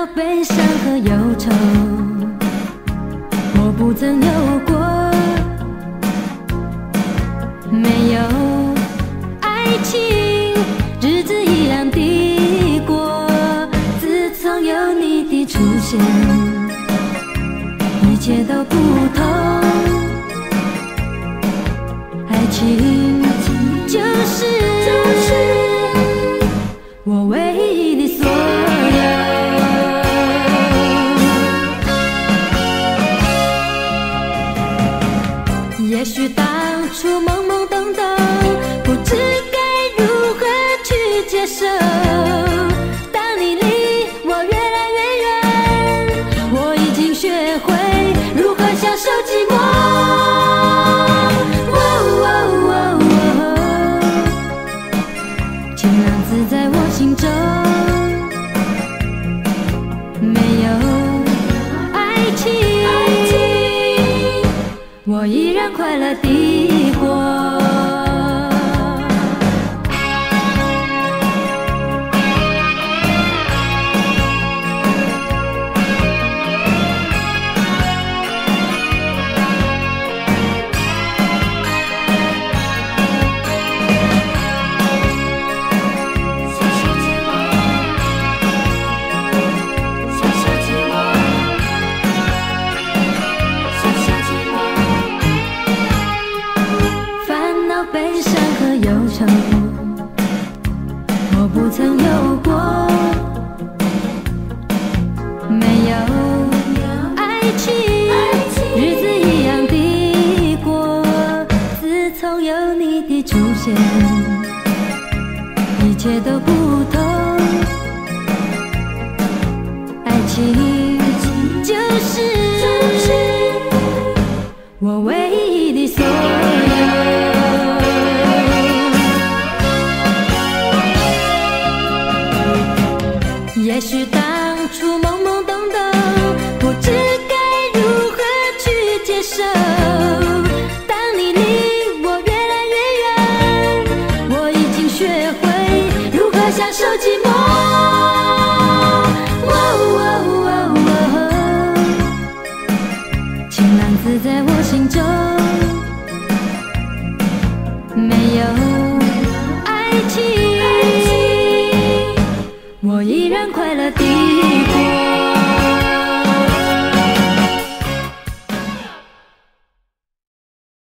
恼、悲伤和忧愁，我不曾有过。没有爱情，日子依然抵过。自从有你的出现，一切都不同。爱情就是我唯一的所有。也许当初懵懵懂懂，不知该如何去接受。当你离我越来越远，我已经学会如何享受寂寞。晴朗自在我心中，没有爱情，我依然快乐地过。悲伤和忧愁，我不曾有过。没有爱情，日子一样地过。自从有你的出现，一切都不同。爱情就是我唯一的所有。也许当初懵懵懂懂，不知该如何去接受。当你离我越来越远，我已经学会如何享受寂寞。晴朗自在我心中，没有爱情，我依然快乐地过。